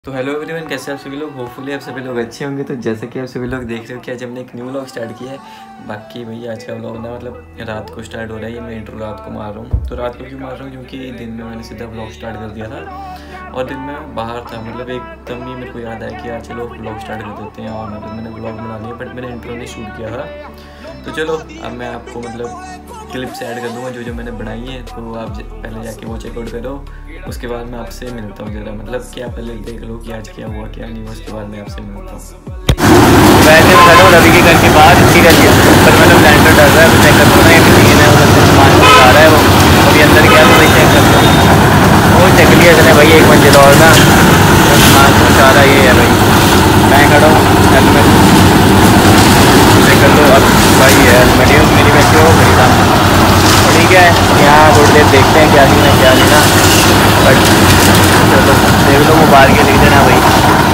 तो hello everyone, कैसे आप सभी लोग। होपफुली आप सभी लोग अच्छे होंगे। तो जैसे कि आप सभी लोग देख रहे हो कि आज हमने एक न्यू व्लॉग स्टार्ट किया है। बाकी भैया आज का व्लॉग ना मतलब रात को स्टार्ट हो रहा है। ये मैं इंट्रो रात को मार रहा हूँ। तो रात को क्यों मार रहा हूँ, क्योंकि दिन में मैंने सीधा व्लॉग स्टार्ट कर दिया था और दिन में बाहर था। मतलब एकदम ही मेरे को याद आया कि यार चलो व्लॉग स्टार्ट कर देते हैं। और मतलब मैंने व्लॉग बना लिया, बट मैंने इंट्रो नहीं शूट किया था। तो चलो अब मैं आपको मतलब क्लिप्स ऐड कर दूँगा जो मैंने बनाई है। तो आप पहले जाके वो चेकआउट करो, उसके बाद मैं आपसे मिलता हूँ। ज़रा मतलब क्या पहले देख लो कि आज क्या हुआ क्या नहीं हुआ, उसके बाद मैं आपसे मिलता हूँ। वैसे मैं खड़ा हूँ रवि के घर के बाहर, इसकी घर के ऊपर मतलब लैंडर डर रहा है। तो चेक कर दो ना, एक सीन है उधर से सामान आ रहा है। वो अभी अंदर गया तो भाई चेक कर दो। वो चेक लिया इसने भाई, एक मंजिल और ना सामान आ रहा ये है भाई। मैं खड़ा हूँ, हेलमेट चेक कर लो। अब भाई हेलमेट है मेरी बैठ हो मेरी सामने। ठीक है, यहाँ थोड़ी देर देखते हैं क्या सीन है क्या नहीं ना। बट चलो देख लो, वो बाहर के लिख देना भाई।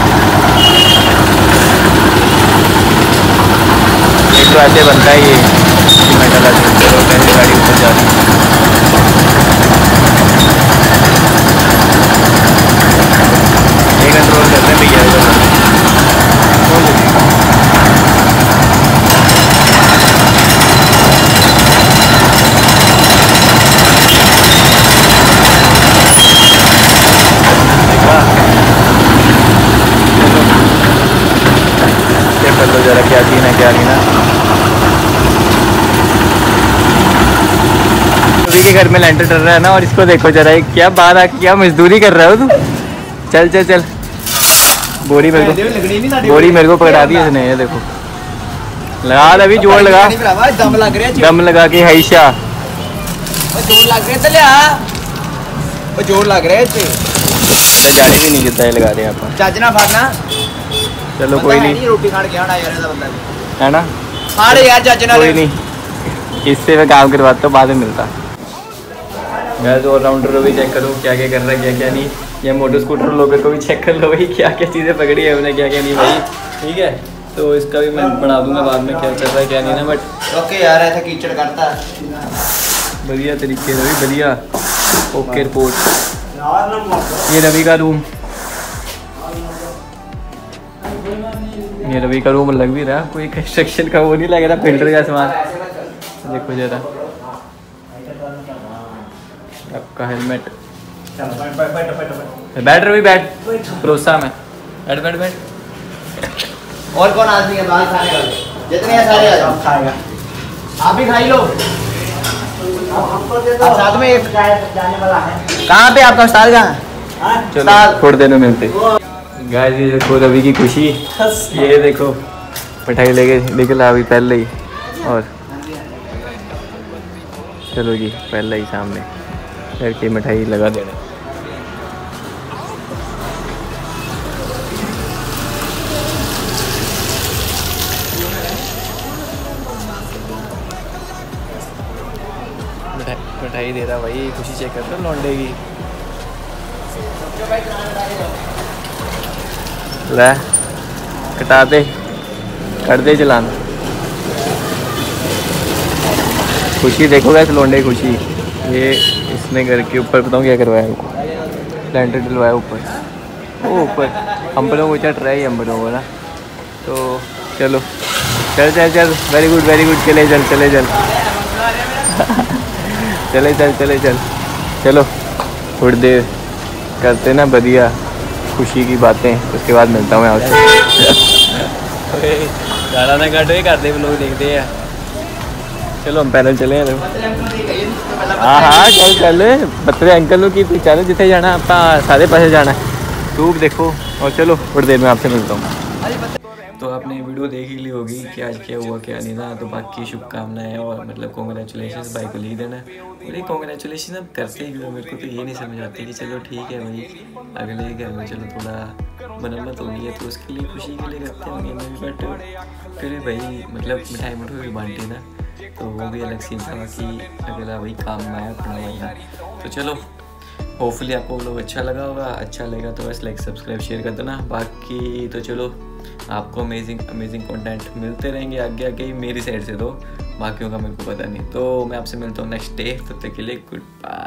एक तो ऐसे बनता है ये मेटल चलो पहले गाड़ी ऊपर जा रही है। ये कंट्रोल करते हैं भैया इधर। चेक कर लो जरा क्या सीन है क्या नहीं ना। रवि के घर में लेंटर डर रहा है ना, और इसको देखो जरा, क्या बाहर आके क्या मजदूरी कर रहा हो तू। चल चल चल, बोरी मेरे को पकड़ा दी इसने। ये देखो लगा अभी जोर लगा, दम लगा के हैशा जोर लग रहा है जाने भी नहीं देता है, लगा रहे हैं आप चाजना फाड़ना। चलो कोई नहीं, रोटी खाने गया यार बंदा है ना। फाड़ यार चाजना कोई नहीं, इससे मैं काम करवाता हूँ, बाद में मिलता। मैं तो ऑलराउंडर को भी चेक करो क्या क्या कर रहा है क्या क्या नहीं। या मोटर स्कूटर लोगों को भी चेक कर लो भाई, क्या क्या चीज़ें पकड़ी है उन्हें क्या क्या नहीं भाई। ठीक है, तो इसका भी मैं बना दूंगा बाद में क्या चल रहा है क्या नहीं ना। बट ओके यार, ऐसा कीचड़ करता बढ़िया तरीके से भी बढ़िया। Okay report. ये रवि का रूम, ये रवि का रूम लग भी रहा है, कोई कंस्ट्रक्शन का वो नहीं लग रहा, फिल्टर का सामान। देखो जरा आपका हेलमेट। बैठ रवि बैठ, भरोसा में बैठ बैठ बैठ। और कौन आदमी है बाहर खाने का? जितने हैं सारे आ जाओ, खाएगा आप भी खाई लो। अब साथ में एक जाने वाला है। कहाँ पे आपका उस्ताद कहाँ? चलो थोड़ी देर में मिलते। गाइस ये देखो रवि की खुशी, ये देखो मिठाई लेके निकला अभी पहले ही। और चलो जी पहले ही सामने घर की मिठाई लगा देना। मिठाई दे रहा भाई, खुशी चेक कर रहा लौंडे की। ले कटा दे, कर दे चलान। खुशी देखो कैसे लौंडे की खुशी। ये इसने घर के ऊपर बताऊँ क्या करवाया, लेंटर डलवाया ऊपर, वो ऊपर अम्बलों को चढ़ रहा है ये अम्बलों को ना। तो चलो चल चल चल, वेरी गुड चले चल चले चल चले चल चले चल। चलो थोड़ी देर करते ना बढ़िया खुशी की बातें, उसके बाद मिलता हूँ मैं आपसे। गाना ना काटो, करते लोग देखते हैं। चलो हम पैदल चले हाँ हाँ चल चल, बतरे अंकल की चलो जिथे जाना आप सारे पासे जाना है। धूप देखो और चलो थोड़ी देर में आपसे मिलता हूँ। तो आपने वीडियो देख ही ली होगी कि आज क्या हुआ क्या नहीं ना। तो बाकी शुभकामनाएं और मतलब कॉन्ग्रेचुलेशन भाई को लिख देना। बोले कॉन्ग्रेचुलेशन अब करते ही क्यों, मेरे को तो ये नहीं समझ आती कि चलो ठीक है भाई, अगले घर में चलो थोड़ा मरम्मत हो गई है तो उसके लिए खुशी के लिए करते होंगे भी। बट फिर भी भाई मतलब मिठाई भी बांटी ना, तो वो भी अलग सीन था कि अगला भाई काम में आया अपना भाई। तो चलो होपफुली आपको लोग अच्छा लगा होगा। अच्छा लगेगा तो बस लाइक सब्सक्राइब शेयर कर देना। बाकी तो चलो आपको अमेजिंग कंटेंट मिलते रहेंगे आगे आगे ही मेरी साइड से, तो बाकियों का मेरे को पता नहीं। तो मैं आपसे मिलता हूँ नेक्स्ट डे, तब तक के लिए गुड बाय।